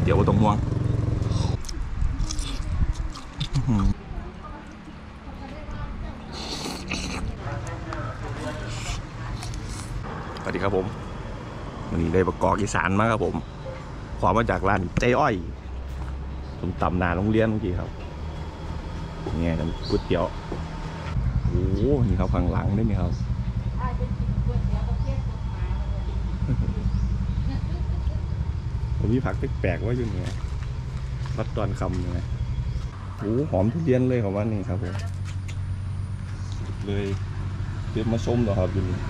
เดี๋ยวต้องห่วงสวัสดีครับผมวันนี้ได้ประกอบอีสานมาครับผมความมาจากร้านใจอ้อยผมตำนานโรงเรียนเมื่อกี้ครับเนี่ยน้ำก๋วยเตี๋ยวโอ้โหนี่ครับข้างหลังนี่ครับผมมีผักแปลกๆไว้อยู่เนี่ยวัดตอนคำยังไงโอ้หอมทุเรียนเลยของวันนี้ครับผมเลยเตรียมมาชมเหรอครับอยู่นี่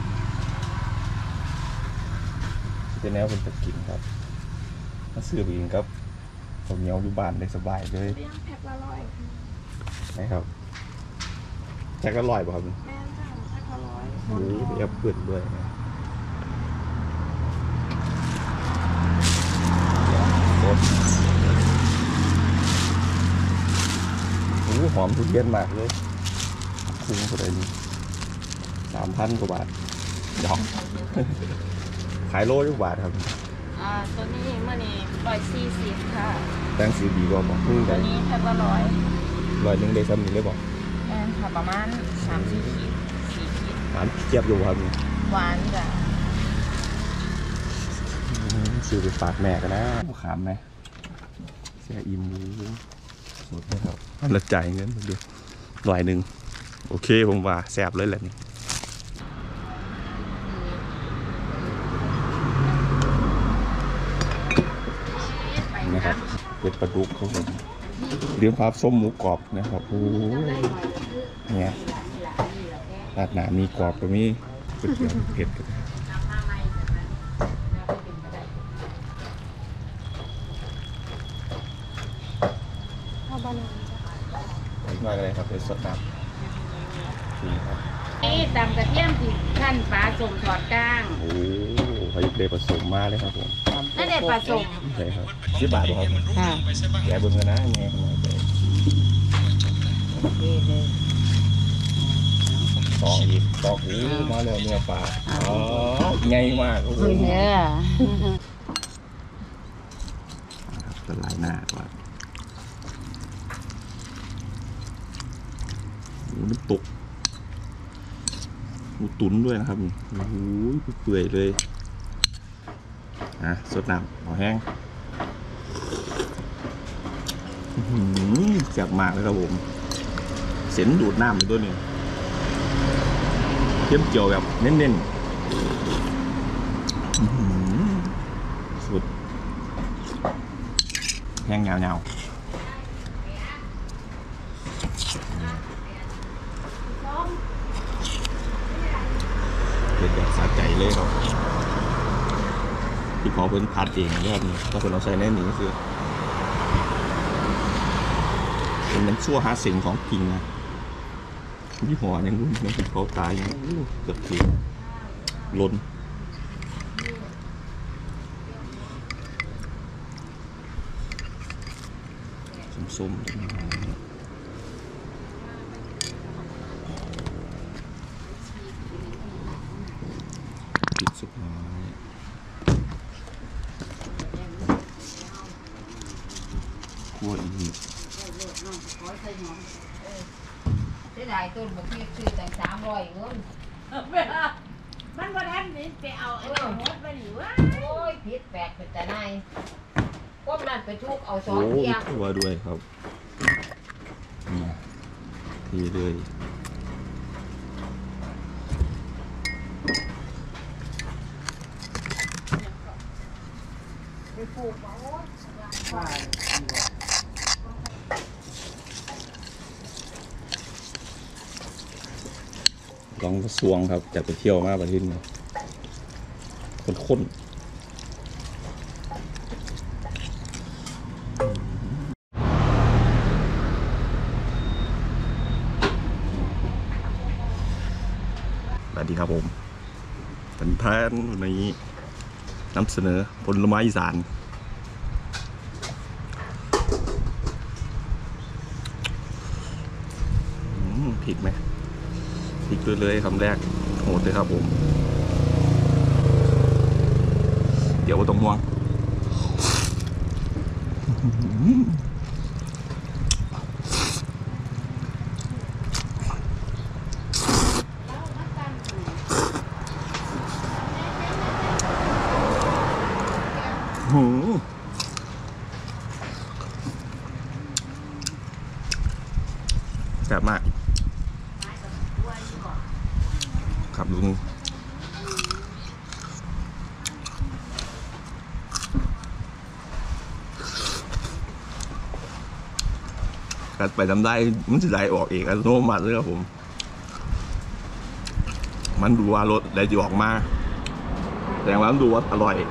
เป็นแนวเป็นตะกินครับมาซื้อไปกินครับผมเหนียวอยู่บ้านได้สบายเลยแพ็คละ100 นะครับแพ็คละ100ป่ะครับแม่จ้าแพ็คละ100 โอ้โหแอปเปิดด้วยโอ้โหหอมทุเรียนมากเลยคุ้มตัวนี้3,000 กว่าบาทดอกขายโลยุบาทครับตัวนี้เมื่อนี้140ค่ะแตงสีดีกว่าบอกตัวนี้แพ็คละ 100นึงได้ซ้ำนี่เลยบอกแม่ค่ะประมาณ3-4 ขีด4 ขีดหวานเจี๊ยบอยู่ครับหวานจ้ะซื้อไปฝากแม่กันนะขามไหมเสียอิ่มดูสดนะครับแล้วจ่ายเงินดู100โอเคผมว่าแซ่บเลยแหละนี่นะครับเป็ดปลาดุกครับผมเลี้ยงครับส้มหมูกรอบนะครับโอ้ยเนี่ยราดหนามีกรอบก็มีเผ็ดเผ็ดมาเลยครับเป็นสดน้ำนี่ครับนี่ตำกระเทียมที่ท่านปลาส้มทอดก้างโอ้เขาเด็ดผสมมาเลยครับผมนั่นเด็ดปลาส้มใช่ครับ10 บาทครับค่ะแกเบิ้งกันนะไงขนาดเลยตอกหูมาแล้วเนื้อปลาอ๋อใหญ่มากโอ้โหเนี่ยจะลายหน้าก่อนน้ำตกหมูตุ๋นด้วยนะครับนี่โอ้โหเปื่อยเลยสดน้ำหอแห้งแซ่บมากเลยครับผมเส้นดูดน้ำด้วยนี่เทียมเจียวแบบเน้นๆสุดแห้งเงาเด็ดแบบสะใจเลยครับที่พอเพิ่นผัดเองนะครับนี่ถ้าเพิ่นเอาใส่ในนี้ก็คือเป็นน้ำชั่วหาสิ่งของจริงนะยี่ห้อยังรุ่นยังเป็นเขาตายยังเกือบถึงล้นส้มปิดสุดท้ายคั่วอีกได้ต้นบางทีซื้อตั้ง300เงินมันบ่ทันนี่ไปเอาไอ้หมดไปอยู่ว่าโอ้ยผิดแปลกเป็นแต่ไหนพวกนั้นไปทุกเอา2 เที่ยงคั่วด้วยครับนี่ทีเลยไปปลูกเอาลองสวงครับจะไปเที่ยวมาประเทศนี้ข้นสวัสดีครับผมเป็นแทนในนำเสนอผลไม้อีสานผิดไหมพริกเลยคำแรกโหดเลยครับผมเดี๋ยวต้องห่วงแซ่บมากครับลุงกัดไปทำได้มันจะได้ออกเองอัตโนมัติเลยครับผมมันดูว่ารสได้จะออกมาแต่ว่ามันดูว่าอร่อย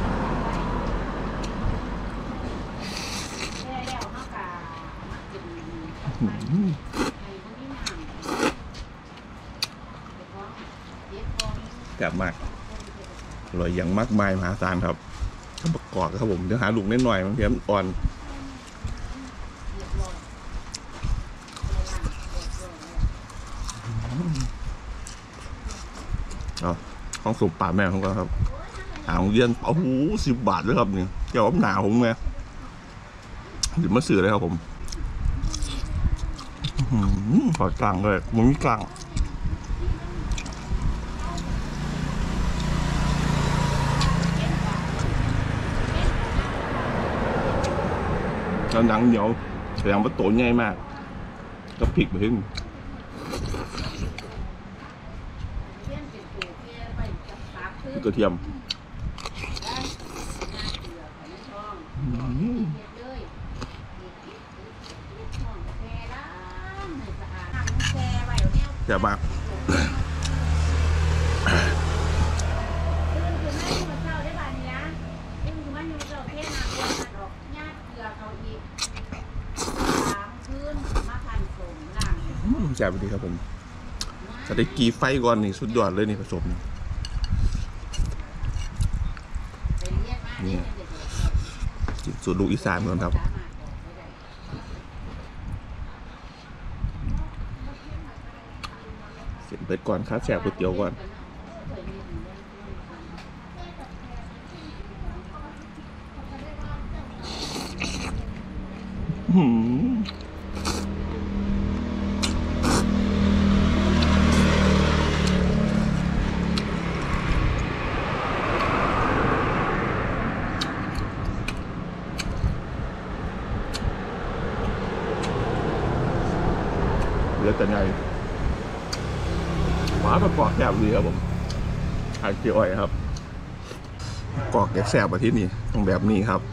แซ่บมากอร่อยอย่างมากมายมหาศาลครับข้าวประกอบครับผมเดี๋ยวหาลูกนิดหน่อยมันเพี้ยนอ่อนของสุปป่าแม่ของเราครับหาของเย็นโอ้โห10 บาทเลยครับนี่เกี่ยวกับหนาผมไงเดี๋ยวมาซื้อเลยครับผมขอกลางเลยมันมีกลางแล้วหนังเหนียวแสดงว่าโตใหญ่มากก็พริกไปถึงกระเทียมแซ่บมากแซ่บดีครับผมจะได้กีไฟก่อนนี่สุดยอดเลยนี่ผสมนี่สูตรลูกอีสานก่อนครับเสร็จไปก่อนครับแซ่บก๋วยเตี๋ยวก่อนเหลือแต่ไงหมาประกอบแซ่บดีครับผมไข่เจียวอ้อยครับกอกแซ่บมาที่นี่ต้องแบบนี้ครับ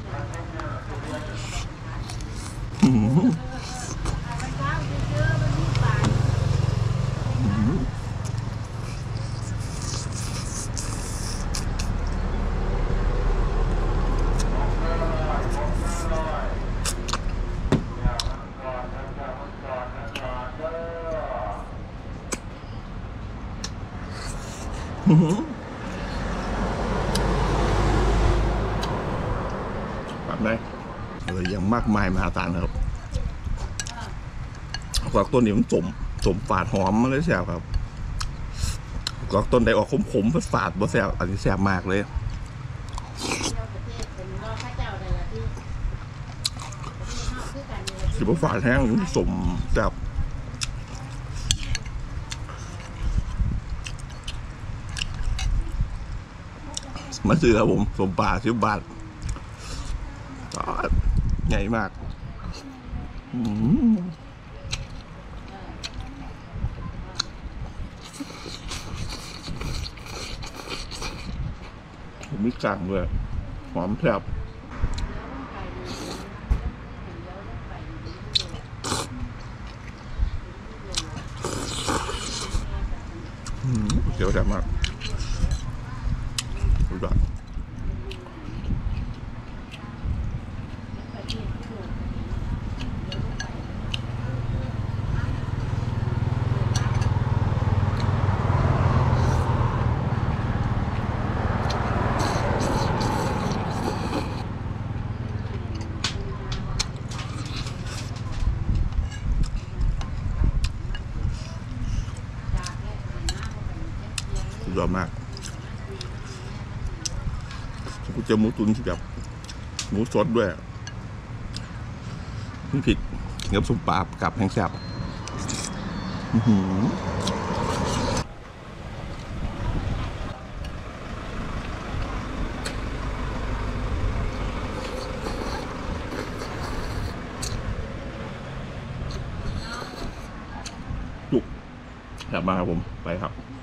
แบบไหนเลยอย่างมากมายมหาศาลครับกอกต้นนี้มันสมฝาดหอมมาเลยแซ่บครับกอกต้นใดออกขมๆฝาดบ่แซ่บอันนี้แซ่บมากเลยสิบฝาดแห้งสมแซ่บมาซื้อครับผมสมป่า10 บาทใหญ่มากผมมีกลางด้วยหอมแซ่บเดี๋ยวแซ่บมากสุดยอดมากกูเจอหมูตุ๋นที่แบบหมูสดด้วยนี่ผิดกินกับซุปปลากับแห้งแซ่บอื้อหือจุกแซ่บมากครับผมไปครับ